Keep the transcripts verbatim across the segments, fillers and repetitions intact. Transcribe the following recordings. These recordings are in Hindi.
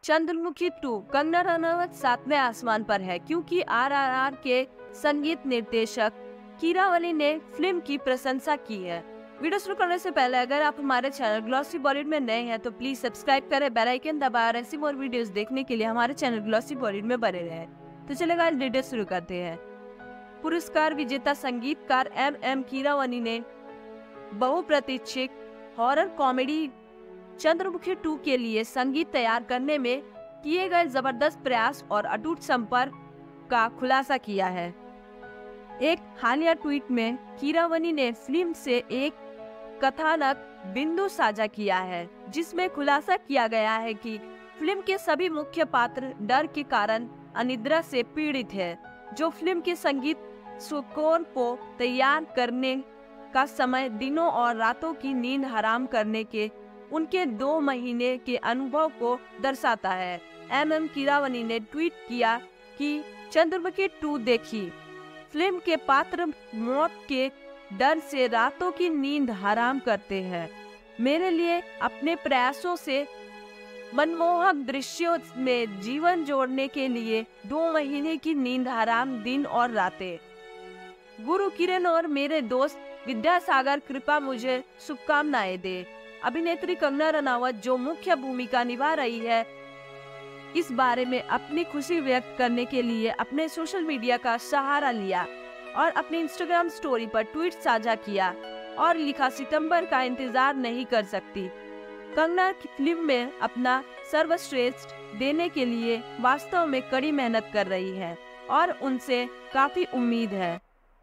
चंद्रमुखी टू कंगना रनावत सातवें आसमान पर है क्योंकि आरआरआर के संगीत निर्देशक कीरावानी ने फिल्म की प्रशंसा की है। वीडियो शुरू करने से पहले अगर आप हमारे चैनल ग्लॉसी बॉलीवुड में नए हैं तो प्लीज सब्सक्राइब करें, बेल आइकन दबाएं और ऐसी और वीडियोस देखने के लिए हमारे चैनल ग्लॉसी बॉलीवुड में बने रहें। तो चलिए गाइस वीडियो शुरू करते हैं। पुरस्कार विजेता संगीतकार एम एम कीरावानी ने बहुप्रतीक्षित हॉरर कॉमेडी चंद्रमुखी टू के लिए संगीत तैयार करने में किए गए जबरदस्त प्रयास और अटूट संपर्क का खुलासा किया है। एक हालिया ट्वीट में कीरावानी ने फिल्म से एक कथानक बिंदु साझा किया है जिसमें खुलासा किया गया है कि फिल्म के सभी मुख्य पात्र डर के कारण अनिद्रा से पीड़ित है, जो फिल्म के संगीत स्कोर को तैयार करने का समय दिनों और रातों की नींद हराम करने के उनके दो महीने के अनुभव को दर्शाता है। एम एम कीरावानी ने ट्वीट किया कि चंद्रमुखी टू देखी, फिल्म के पात्र मौत के डर से रातों की नींद हराम करते हैं। मेरे लिए अपने प्रयासों से मनमोहक दृश्यों में जीवन जोड़ने के लिए दो महीने की नींद हराम दिन और रातें। गुरु किरण और मेरे दोस्त विद्यासागर कृपा मुझे शुभकामनाएं दे। अभिनेत्री कंगना रनावत जो मुख्य भूमिका निभा रही है, इस बारे में अपनी खुशी व्यक्त करने के लिए अपने सोशल मीडिया का सहारा लिया और अपनी इंस्टाग्राम स्टोरी पर ट्वीट साझा किया और लिखा, सितंबर का इंतजार नहीं कर सकती। कंगना की फिल्म में अपना सर्वश्रेष्ठ देने के लिए वास्तव में कड़ी मेहनत कर रही है और उनसे काफी उम्मीद है।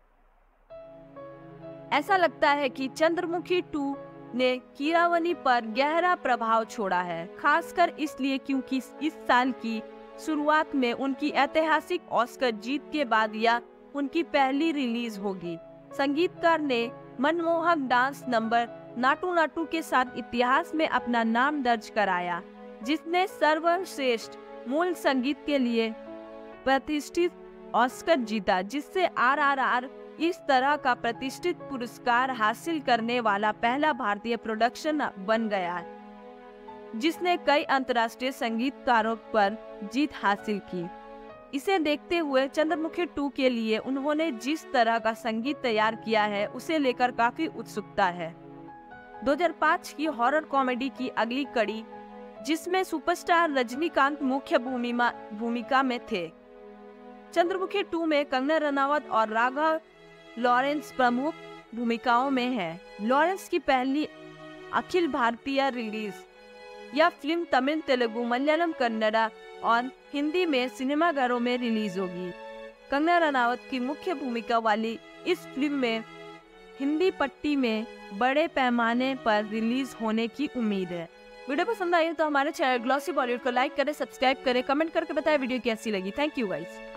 ऐसा लगता है कि चंद्रमुखी टू ने कीरावानी पर गहरा प्रभाव छोड़ा है, खासकर इसलिए क्योंकि इस साल की शुरुआत में उनकी ऐतिहासिक ऑस्कर जीत के बाद यह उनकी पहली रिलीज होगी। संगीतकार ने मनमोहक डांस नंबर नाटू नाटू के साथ इतिहास में अपना नाम दर्ज कराया, जिसने सर्वश्रेष्ठ मूल संगीत के लिए प्रतिष्ठित ऑस्कर जीता, जिससे आरआरआर इस तरह का प्रतिष्ठित पुरस्कार हासिल करने वाला पहला भारतीय प्रोडक्शन बन गया है, जिसने कई अंतर्राष्ट्रीय संगीतकारों पर जीत हासिल की। इसे देखते हुए चंद्रमुखी टू के लिए उन्होंने जिस तरह का संगीत तैयार किया है उसे लेकर काफी उत्सुकता है। दो हज़ार पाँच की हॉरर कॉमेडी की अगली कड़ी, जिसमें सुपरस्टार रजनीकांत मुख्य भूमिका में थे। चंद्रमुखी टू में कंगना रनावत और राघव लॉरेंस प्रमुख भूमिकाओं में हैं। लॉरेंस की पहली अखिल भारतीय रिलीज यह फिल्म तमिल, तेलुगु, मलयालम, कन्नड़ा और हिंदी में सिनेमाघरों में रिलीज होगी। कंगना रनावत की मुख्य भूमिका वाली इस फिल्म में हिंदी पट्टी में बड़े पैमाने पर रिलीज होने की उम्मीद है। वीडियो पसंद आई तो हमारे चैनल ग्लॉसी बॉलीवुड को लाइक करें, सब्सक्राइब करें, कमेंट करके बताएं वीडियो कैसी लगी। Thank you guys.